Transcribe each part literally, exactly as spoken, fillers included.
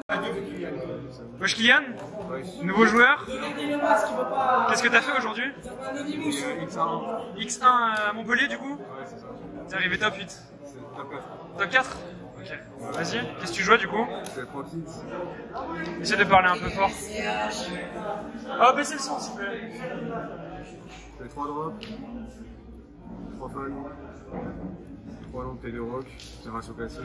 Wesh Kylian, nouveau joueur. Qu'est-ce que t'as fait aujourd'hui? X un. X un à Montpellier du coup? Ouais, c'est ça. T'es arrivé top huit? C'est top quatre. Top quatre? Ok. Vas-y, qu'est-ce que tu joues du coup? C'est tranquille. Essaye de parler un peu fort. Oh, baissez le son s'il vous plaît. J'ai trois drops, trois fans, trois longs T deux rock, c'est ratio classique.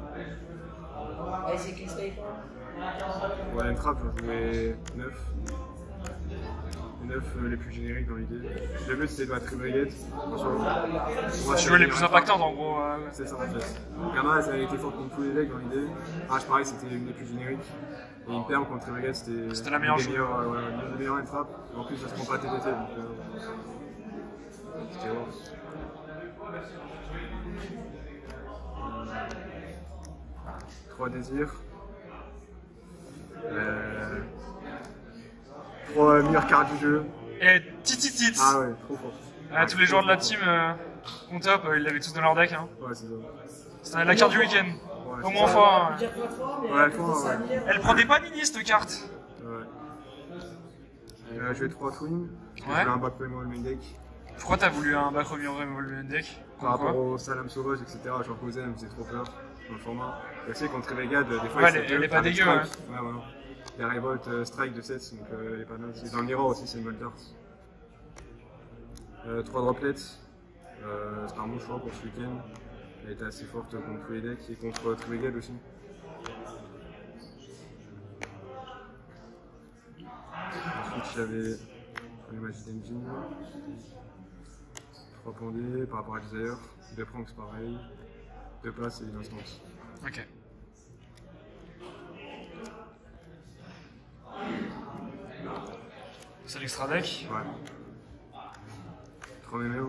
Ouais, une trap, j'en jouais neuf. Les neuf les plus génériques dans l'idée. Le but c'était de battre Brigade. Tu jouais les plus impactantes en gros. Euh... C'est ça en fait. Gamma, ça a été fort contre tous les decks dans l'idée. Ah, je pareil, c'était une des plus génériques. Et Imperm contre Brigade, c'était la meilleure chose. Ouais, ouais, une des meilleures trap. En plus, ça se prend pas T T T. Donc, euh... c'était wow. Trois désirs. Euh... Trois meilleures cartes du jeu. Et tititit. Ah ouais, trop fort. Ah, tous les joueurs de la team euh, on top, euh, ils l'avaient tous dans leur deck. Hein. Ouais, c'est ça. C'était la carte du week-end. Ouais, au moins fort. Hein. Ouais, fois, ouais. Elle prenait pas Nini cette carte. Ouais. Euh, je vais trois twins. Ouais. Je voulais un back removal main deck. Pourquoi t'as voulu un back removal main deck? Par rapport au Salam sauvage, et cetera. J'en posais, elle me faisait trop peur dans le format. Et tu sais, contre Régade, des fois, ouais, il elle, elle est pas dégueu. Ouais. Ouais, voilà. La révolte euh, strike de sept, donc euh, elle est pas mal aussi. Dans le miroir aussi, c'est une bonne carte. Euh, trois droplets. Euh, c'est un bon choix pour ce week-end. Elle était assez forte contre tous les decks et contre Tribegad aussi. Ensuite, j'avais les Magic Engine. trois pendés par rapport à Desire. deux pranks pareil. deux places et une instance. Ok. C'est l'extra deck? Ouais. trois mémères.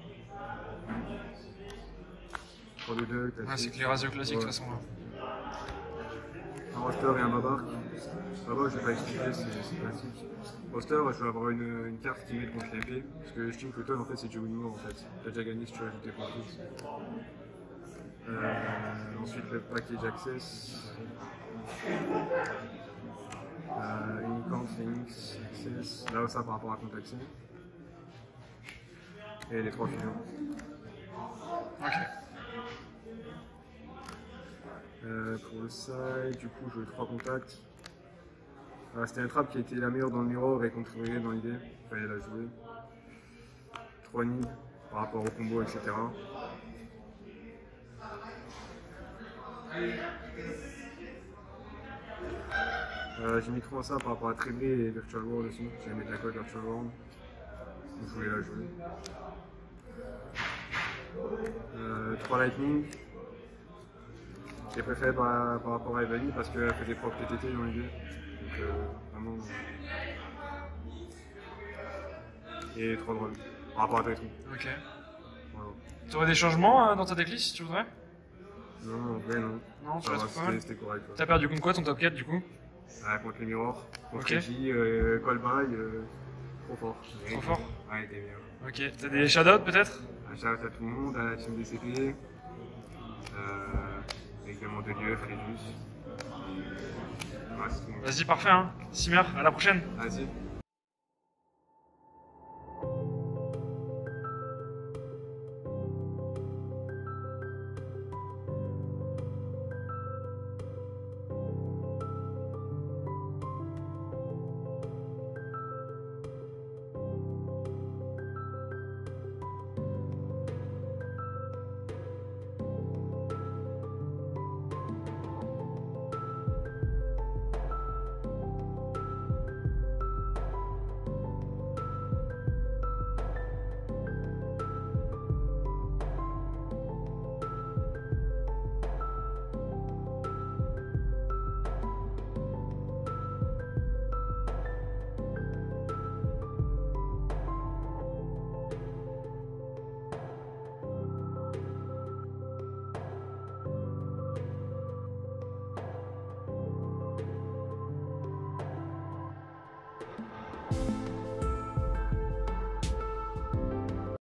trois D deux, ouais, c'est que les ratios classiques de toute façon là. Un roster et un babark. Babark, je vais pas expliquer, c'est classique. Roster, je vais avoir une, une carte qui met contre l'épée. Parce que je estime que toi en fait c'est du win en fait. T'as déjà gagné si tu rajoutes tes points de plus. Euh, ensuite le package access. Euh, Unicorn, Phoenix, Access, là ça par rapport à Contact. Et les trois fusions. Ok. Euh, pour le side, du coup je veux trois contacts. Euh, C'était un trap qui était la meilleure dans le mirror et contre Brigade dans l'idée. Il fallait la jouer. trois nids par rapport au combo, et cetera. Euh, j'ai mis trop ça par rapport à Treblé et Virtual World aussi. J'ai mis de la code Virtual World. Donc je voulais la jouer. Euh, trois Lightning. J'ai préféré par, par rapport à Evanie parce qu'elle fait des propres T T T dans l'idée. Donc euh, vraiment. Et trois drôles par rapport à Tetris. Ok. Voilà. Tu aurais des changements euh, dans ta decklist si tu voudrais? Non, en vrai non. Non, tu restes pas mal. C'était correct. T'as perdu contre quoi ton top quatre du coup? Ouais, contre les Mirrors, contre okay. Reggie, euh, Callby, euh, trop fort. Trop fort? Ouais, il était bien. Ok, t'as des shoutouts peut-être? Un shout à tout le monde, à la team D C P, euh, également de lieu, Frédus. Vas-y, parfait, hein. Simmer, à la prochaine. Vas-y.